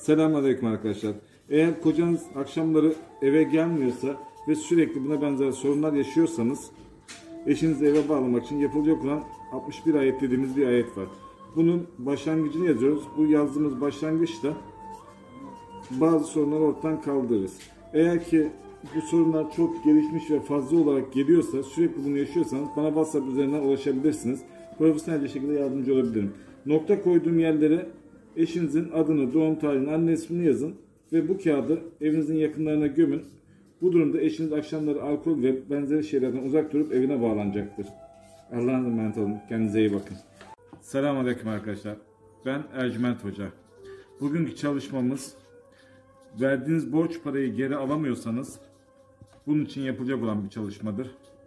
Selamünaleyküm arkadaşlar. Eğer kocanız akşamları eve gelmiyorsa ve sürekli buna benzer sorunlar yaşıyorsanız eşinizi eve bağlamak için yapılacak olan 61 ayet dediğimiz bir ayet var. Bunun başlangıcını yazıyoruz. Bu yazdığımız başlangıçta bazı sorunları ortadan kaldırırız. Eğer ki bu sorunlar çok gelişmiş ve fazla olarak geliyorsa, sürekli bunu yaşıyorsanız bana WhatsApp üzerinden ulaşabilirsiniz. Profesyonel bir şekilde yardımcı olabilirim. Nokta koyduğum yerlere eşinizin adını, doğum tarihini, anne ismini yazın ve bu kağıdı evinizin yakınlarına gömün. Bu durumda eşiniz akşamları alkol ve benzeri şeylerden uzak durup evine bağlanacaktır. Allah'a emanet olun. Kendinize iyi bakın. Selamünaleyküm arkadaşlar. Ben Ercüment Hoca. Bugünkü çalışmamız, verdiğiniz borç parayı geri alamıyorsanız bunun için yapılacak olan bir çalışmadır.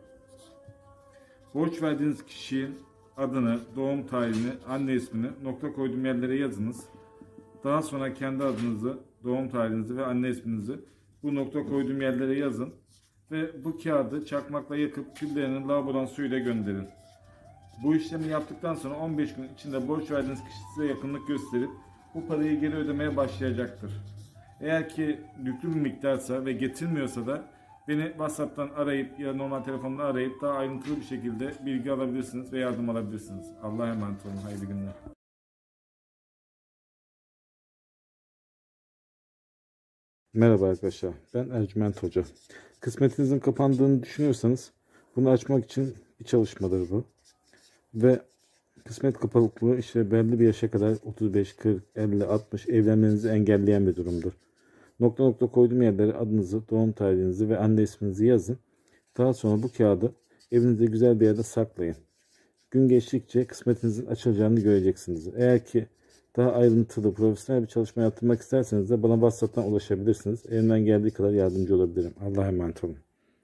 Borç verdiğiniz kişinin adını, doğum tarihini, anne ismini nokta koyduğum yerlere yazınız. Daha sonra kendi adınızı, doğum tarihinizi ve anne isminizi bu nokta koyduğum yerlere yazın. Ve bu kağıdı çakmakla yakıp küllerini lavabodan suyuyla gönderin. Bu işlemi yaptıktan sonra 15 gün içinde borç verdiğiniz kişi size yakınlık gösterip bu parayı geri ödemeye başlayacaktır. Eğer ki yüklü bir miktarsa ve getirmiyorsa da beni WhatsApp'tan arayıp ya normal telefonla arayıp daha ayrıntılı bir şekilde bilgi alabilirsiniz ve yardım alabilirsiniz. Allah'a emanet olun. Hayırlı günler. Merhaba arkadaşlar, ben Ercüment Hoca. Kısmetinizin kapandığını düşünüyorsanız bunu açmak için bir çalışmadır bu. Ve kısmet kapalıklığı işte belli bir yaşa kadar 35, 40, 50, 60 evlenmenizi engelleyen bir durumdur. Nokta nokta koyduğum yerlere adınızı, doğum tarihinizi ve anne isminizi yazın. Daha sonra bu kağıdı evinizde güzel bir yerde saklayın. Gün geçtikçe kısmetinizin açılacağını göreceksiniz. Eğer ki daha ayrıntılı, profesyonel bir çalışma yaptırmak isterseniz de bana WhatsApp'tan ulaşabilirsiniz. Elimden geldiği kadar yardımcı olabilirim. Allah'a emanet olun.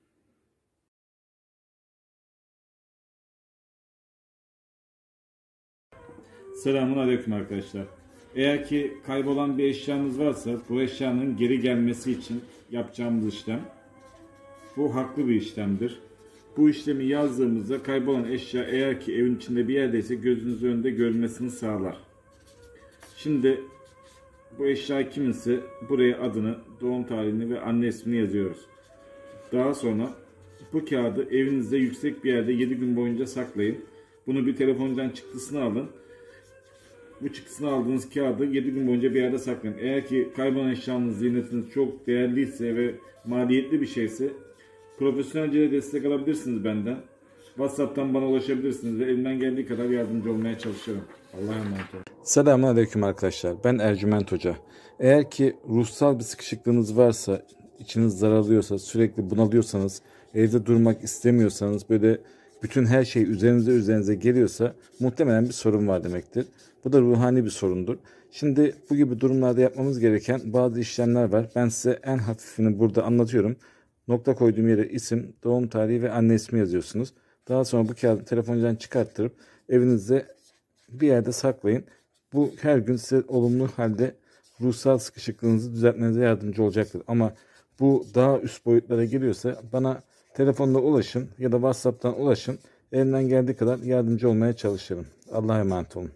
Selamünaleyküm arkadaşlar. Eğer ki kaybolan bir eşyanız varsa bu eşyanın geri gelmesi için yapacağımız işlem bu haklı bir işlemdir. Bu işlemi yazdığımızda kaybolan eşya eğer ki evin içinde bir yerdeyse gözünüzün önünde görülmesini sağlar. Şimdi bu eşya kiminse buraya adını, doğum tarihini ve anne ismini yazıyoruz. Daha sonra bu kağıdı evinizde yüksek bir yerde 7 gün boyunca saklayın. Bunu bir telefondan çıktısını alın. Bu çıktısını aldığınız kağıdı 7 gün boyunca bir yerde saklayın. Eğer ki kaybolan eşyanız, ziynetiniz çok değerliyse ve maliyetli bir şeyse profesyonelce destek alabilirsiniz benden. WhatsApp'tan bana ulaşabilirsiniz ve elimden geldiği kadar yardımcı olmaya çalışırım. Allah'a emanet olun. Selamünaleyküm arkadaşlar. Ben Ercüment Hoca. Eğer ki ruhsal bir sıkışıklığınız varsa, içiniz daralıyorsa, sürekli bunalıyorsanız, evde durmak istemiyorsanız, böyle bütün her şey üzerinize geliyorsa muhtemelen bir sorun var demektir. Bu da ruhani bir sorundur. Şimdi bu gibi durumlarda yapmamız gereken bazı işlemler var. Ben size en hafifini burada anlatıyorum. Nokta koyduğum yere isim, doğum tarihi ve anne ismi yazıyorsunuz. Daha sonra bu kağıdı telefondan çıkarttırıp evinizde bir yerde saklayın. Bu her gün size olumlu halde ruhsal sıkışıklığınızı düzeltmenize yardımcı olacaktır. Ama bu daha üst boyutlara geliyorsa bana telefonla ulaşın ya da WhatsApp'tan ulaşın. Elimden geldiği kadar yardımcı olmaya çalışırım. Allah'a emanet olun.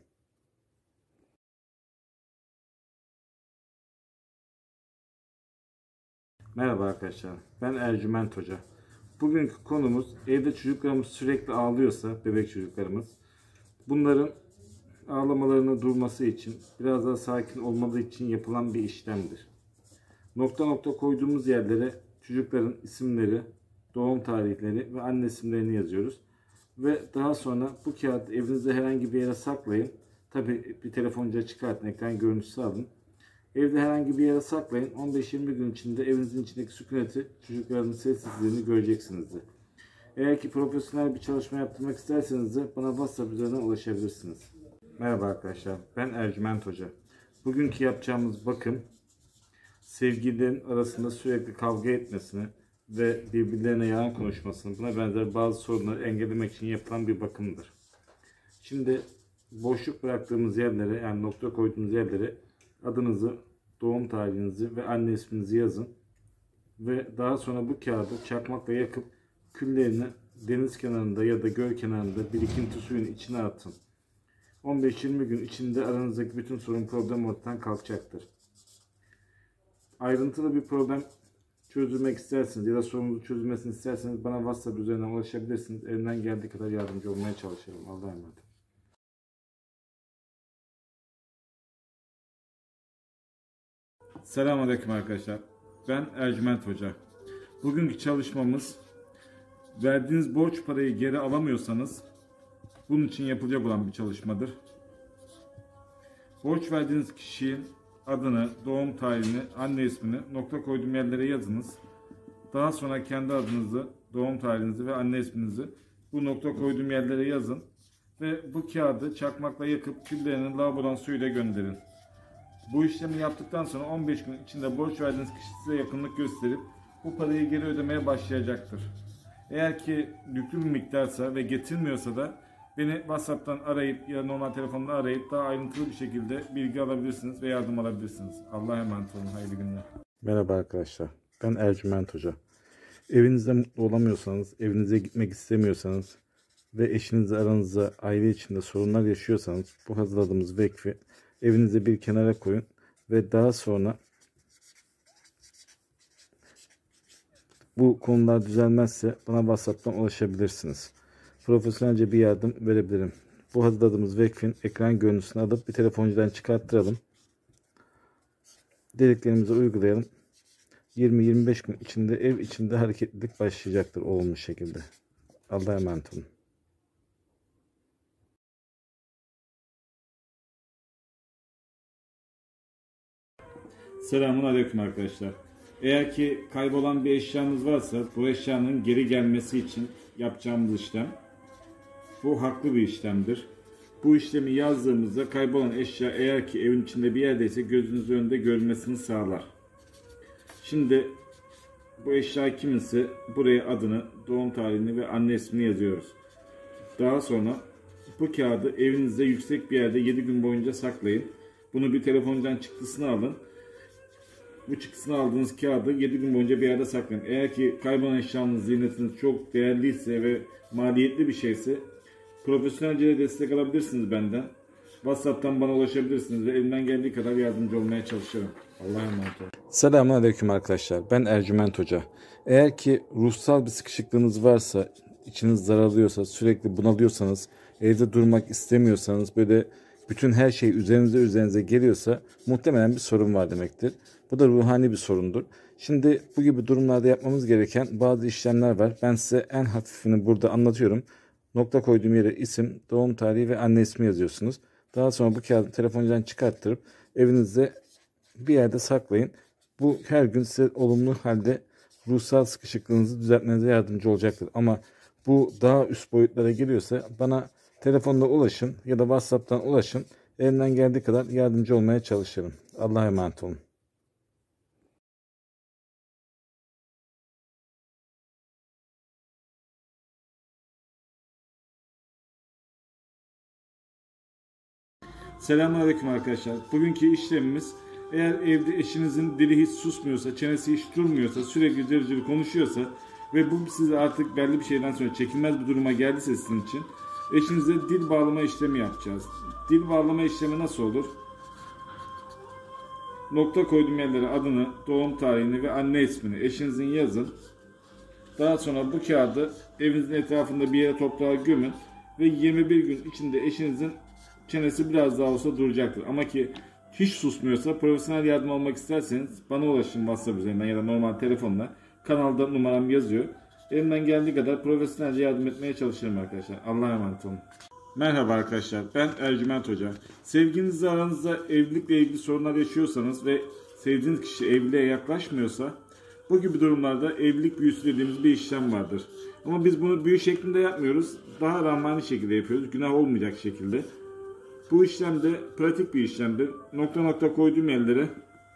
Merhaba arkadaşlar, ben Ercüment Hoca. Bugünkü konumuz evde çocuklarımız sürekli ağlıyorsa, bebek çocuklarımız, bunların ağlamalarını durması için, biraz daha sakin olmaları için yapılan bir işlemdir. Nokta nokta koyduğumuz yerlere çocukların isimleri, doğum tarihleri ve anne isimlerini yazıyoruz. Ve daha sonra bu kağıdı evinizde herhangi bir yere saklayın. Tabi bir telefoncuya çıkartın, ekran görüntüsü alın. Evde herhangi bir yere saklayın. 15-20 gün içinde evinizin içindeki sükuneti, çocukların sessizliğini göreceksinizdir. Eğer ki profesyonel bir çalışma yaptırmak isterseniz de bana WhatsApp üzerinden ulaşabilirsiniz. Merhaba arkadaşlar, ben Ercüment Hoca. Bugünkü yapacağımız bakım, sevgililerin arasında sürekli kavga etmesini ve birbirlerine yalan konuşmasını, buna benzer bazı sorunları engellemek için yapılan bir bakımdır. Şimdi boşluk bıraktığımız yerlere, yani nokta koyduğumuz yerlere adınızı, doğum tarihinizi ve anne isminizi yazın. Ve daha sonra bu kağıdı çakmakla yakıp küllerini deniz kenarında ya da göl kenarında birikinti suyun içine atın. 15-20 gün içinde aranızdaki bütün sorun problem ortadan kalkacaktır. ayrıntılı bir problem çözülmek isterseniz ya da sorunun çözülmesini isterseniz bana WhatsApp üzerinden ulaşabilirsiniz. Elimden geldiği kadar yardımcı olmaya çalışıyorum. Allah'a emanet. Selamünaleyküm arkadaşlar. Ben Ercüment Hoca. Bugünkü çalışmamız, verdiğiniz borç parayı geri alamıyorsanız bunun için yapılacak olan bir çalışmadır. Borç verdiğiniz kişinin adını, doğum tarihini, anne ismini nokta koyduğum yerlere yazınız. Daha sonra kendi adınızı, doğum tarihinizi ve anne isminizi bu nokta koyduğum yerlere yazın. Ve bu kağıdı çakmakla yakıp küllerini lavabonun suyuyla gönderin. Bu işlemi yaptıktan sonra 15 gün içinde borç verdiğiniz kişi size yakınlık gösterip bu parayı geri ödemeye başlayacaktır. Eğer ki yüklü bir miktarsa ve getirmiyorsa da beni WhatsApp'tan arayıp ya normal telefonla arayıp daha ayrıntılı bir şekilde bilgi alabilirsiniz ve yardım alabilirsiniz. Allah'a emanet olun. Hayırlı günler. Merhaba arkadaşlar. Ben Ercüment Hoca. Evinizde mutlu olamıyorsanız, evinize gitmek istemiyorsanız ve eşinizle aranızda aile içinde sorunlar yaşıyorsanız bu hazırladığımız vakfi evinize bir kenara koyun ve daha sonra bu konular düzelmezse bana WhatsApp'tan ulaşabilirsiniz. Profesyonelce bir yardım verebilirim. Bu hazırladığımız vakfin ekran görüntüsünü alıp bir telefoncudan çıkarttıralım. Dediklerimizi uygulayalım. 20-25 gün içinde ev içinde hareketlilik başlayacaktır olumlu şekilde. Allah'a emanet olun. Selamun aleyküm arkadaşlar. Eğer ki kaybolan bir eşyanız varsa bu eşyanın geri gelmesi için yapacağımız işlem bu haklı bir işlemdir. Bu işlemi yazdığımızda kaybolan eşya eğer ki evin içinde bir yerdeyse gözünüzün önünde görülmesini sağlar. Şimdi bu eşya kiminse buraya adını, doğum tarihini ve anne ismini yazıyoruz. Daha sonra bu kağıdı evinizde yüksek bir yerde 7 gün boyunca saklayın. Bunu bir telefondan çıktısını alın. Bu çıktısını aldığınız kağıdı 7 gün boyunca bir yerde saklayın. Eğer ki kaybolan eşyanız, ziynetiniz çok değerliyse ve maliyetli bir şeyse profesyonelce destek alabilirsiniz benden. WhatsApp'tan bana ulaşabilirsiniz ve elimden geldiği kadar yardımcı olmaya çalışırım. Allah'a emanet olun. Selamünaleyküm arkadaşlar. Ben Ercüment Hoca. Eğer ki ruhsal bir sıkışıklığınız varsa, içiniz daralıyorsa, sürekli bunalıyorsanız, evde durmak istemiyorsanız, böyle bütün her şey üzerinize geliyorsa muhtemelen bir sorun var demektir. Bu da ruhani bir sorundur. Şimdi bu gibi durumlarda yapmamız gereken bazı işlemler var. Ben size en hafifini burada anlatıyorum. Nokta koyduğum yere isim, doğum tarihi ve anne ismi yazıyorsunuz. Daha sonra bu kağıdı telefondan çıkarttırıp evinizde bir yerde saklayın. Bu her gün size olumlu halde ruhsal sıkışıklığınızı düzeltmenize yardımcı olacaktır. Ama bu daha üst boyutlara geliyorsa bana telefonla ulaşın ya da WhatsApp'tan ulaşın. Elimden geldiği kadar yardımcı olmaya çalışırım. Allah'a emanet olun. Selamünaleyküm arkadaşlar. Bugünkü işlemimiz eğer evde eşinizin dili hiç susmuyorsa, çenesi hiç durmuyorsa, sürekli cırcır konuşuyorsa ve bu size artık belli bir şeyden sonra çekilmez bir duruma geldiyse sizin için eşinize dil bağlama işlemi yapacağız. Dil bağlama işlemi nasıl olur? Nokta koyduğum yerlere adını, doğum tarihini ve anne ismini eşinizin yazın. Daha sonra bu kağıdı evinizin etrafında bir yere toprağa gömün ve 21 gün içinde eşinizin çenesi biraz daha olsa duracaktır. Ama ki hiç susmuyorsa profesyonel yardım almak isterseniz bana ulaşın WhatsApp üzerinden ya da normal telefonla. Kanalda numaram yazıyor. Elimden geldiği kadar profesyonelce yardım etmeye çalışırım arkadaşlar. Allah'a emanet olun. Merhaba arkadaşlar, ben Ercüment Hoca. Sevginizle aranızda evlilikle ilgili sorunlar yaşıyorsanız ve sevdiğiniz kişi evliliğe yaklaşmıyorsa bu gibi durumlarda evlilik büyüsü dediğimiz bir işlem vardır. Ama biz bunu büyü şeklinde yapmıyoruz. Daha rahmani şekilde yapıyoruz. Günah olmayacak şekilde. Bu işlem de pratik bir işlemdir. Nokta nokta koyduğum yerlere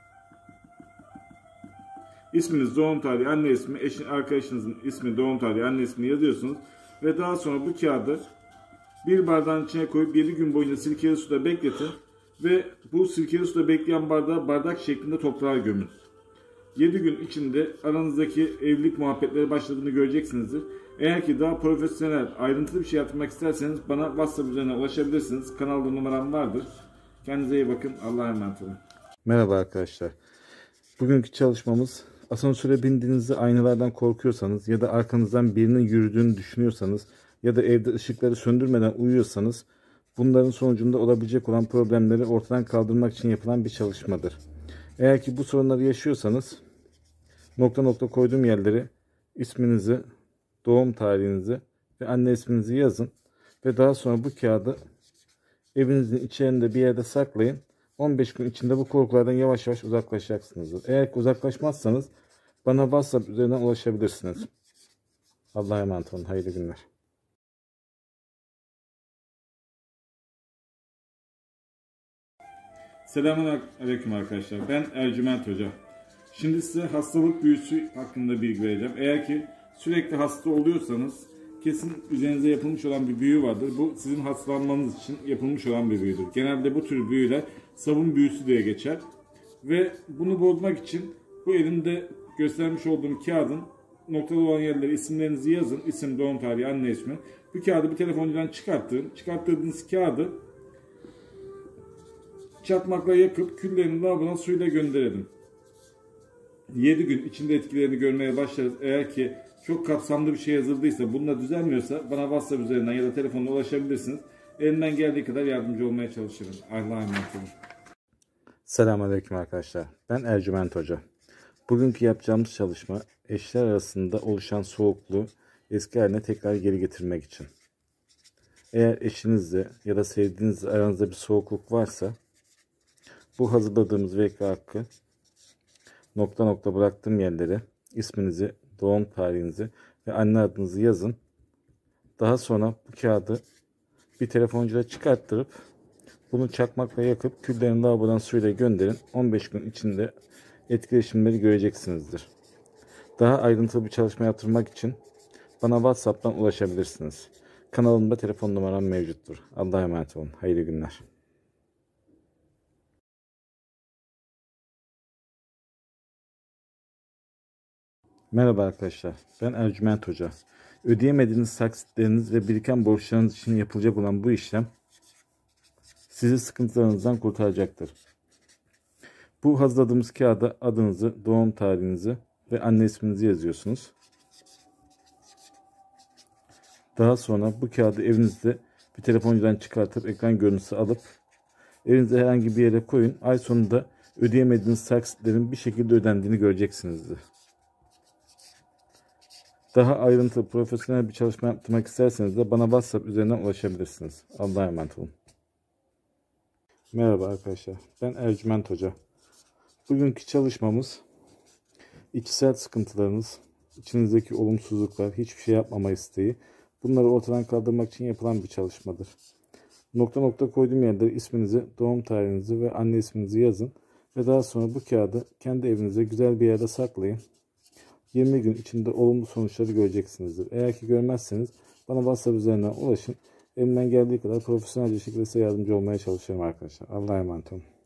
isminiz, doğum tarihi, anne ismi, arkadaşınızın ismi, doğum tarihi, anne ismini yazıyorsunuz. Ve daha sonra bu kağıdı bir bardağın içine koyup 7 gün boyunca sirkeli suda bekletin. Ve bu sirkeli suda bekleyen bardağı bardak şeklinde toprağa gömün. 7 gün içinde aranızdaki evlilik muhabbetleri başladığını göreceksinizdir. Eğer ki daha profesyonel, ayrıntılı bir şey yapmak isterseniz bana WhatsApp üzerinden ulaşabilirsiniz. Kanalda numaram vardır. Kendinize iyi bakın. Allah'a emanet olun. Merhaba arkadaşlar. Bugünkü çalışmamız, asansöre bindiğinizde aynalardan korkuyorsanız ya da arkanızdan birinin yürüdüğünü düşünüyorsanız ya da evde ışıkları söndürmeden uyuyorsanız bunların sonucunda olabilecek olan problemleri ortadan kaldırmak için yapılan bir çalışmadır. Eğer ki bu sorunları yaşıyorsanız nokta nokta koyduğum yerlere isminizi, doğum tarihinizi ve anne isminizi yazın ve daha sonra bu kağıdı evinizin içerisinde bir yerde saklayın. 15 gün içinde bu korkulardan yavaş yavaş uzaklaşacaksınızdır. Eğer ki uzaklaşmazsanız bana WhatsApp üzerinden ulaşabilirsiniz. Allah'a emanet olun. Hayırlı günler. Selamünaleyküm arkadaşlar. Ben Ercüment Hoca. Şimdi size hastalık büyüsü hakkında bilgi vereceğim. Eğer ki sürekli hasta oluyorsanız kesin üzerinize yapılmış olan bir büyü vardır. Bu sizin hastalanmanız için yapılmış olan bir büyüdür. Genelde bu tür büyüler sabun büyüsü diye geçer. Ve bunu bozmak için bu elimde göstermiş olduğum kağıdın noktalı olan yerlere isimlerinizi yazın. İsim, doğum tarihi, anne ismi. Bu kağıdı bir telefoncudan çıkartın. Çıkarttırdığınız kağıdı çakmakla yakıp küllerini lavabona suyla gönderelim. 7 gün içinde etkilerini görmeye başlarız. Eğer ki çok kapsamlı bir şey yazıldıysa, bununla düzelmiyorsa bana WhatsApp üzerinden ya da telefonla ulaşabilirsiniz. Elimden geldiği kadar yardımcı olmaya çalışırım. Allah'a emanet olun. Selamünaleyküm arkadaşlar. Ben Ercüment Hoca. Bugünkü yapacağımız çalışma eşler arasında oluşan soğukluğu eski haline tekrar geri getirmek için. Eğer eşinizle ya da sevdiğinizle aranızda bir soğukluk varsa bu hazırladığımız VK hakkı nokta nokta bıraktığım yerlere isminizi, doğum tarihinizi ve anne adınızı yazın. Daha sonra bu kağıdı bir telefoncuya çıkarttırıp bunu çakmakla yakıp küllerini lavabodan suyla gönderin. 15 gün içinde etkileşimleri göreceksinizdir. Daha ayrıntılı bir çalışma yaptırmak için bana WhatsApp'tan ulaşabilirsiniz. Kanalımda telefon numaram mevcuttur. Allah'a emanet olun. Hayırlı günler. Merhaba arkadaşlar. Ben Ercüment Hoca. Ödeyemediğiniz taksitleriniz ve biriken borçlarınız için yapılacak olan bu işlem sizi sıkıntılarınızdan kurtaracaktır. Bu hazırladığımız kağıda adınızı, doğum tarihinizi ve anne isminizi yazıyorsunuz. Daha sonra bu kağıdı evinizde bir telefoncudan çıkartıp ekran görüntüsü alıp evinizde herhangi bir yere koyun. Ay sonunda ödeyemediğiniz taksitlerin bir şekilde ödendiğini göreceksinizdir. Daha ayrıntılı, profesyonel bir çalışma yaptırmak isterseniz de bana WhatsApp üzerinden ulaşabilirsiniz. Allah'a emanet olun. Merhaba arkadaşlar. Ben Ercüment Hoca. Bugünkü çalışmamız içsel sıkıntılarınız, içinizdeki olumsuzluklar, hiçbir şey yapmama isteği, bunları ortadan kaldırmak için yapılan bir çalışmadır. Nokta nokta koyduğum yerde isminizi, doğum tarihinizi ve anne isminizi yazın ve daha sonra bu kağıdı kendi evinizde güzel bir yerde saklayın. 20 gün içinde olumlu sonuçları göreceksinizdir. Eğer ki görmezseniz bana WhatsApp üzerinden ulaşın. Elimden geldiği kadar profesyonelce şekilde size yardımcı olmaya çalışıyorum arkadaşlar. Allah'a emanet olun.